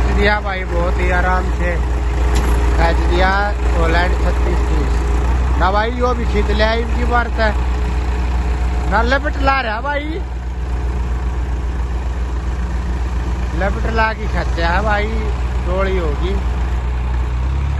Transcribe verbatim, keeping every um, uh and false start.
खींच दिया भाई, बहुत ही आराम से खींच दिया। होलैंड छत्तीस तीस ना भाई, यो भी खींच लिया इनकी बात है ना। लपट ला रहा भाई, लपट ला की खच्चा है भाई, डोली होगी।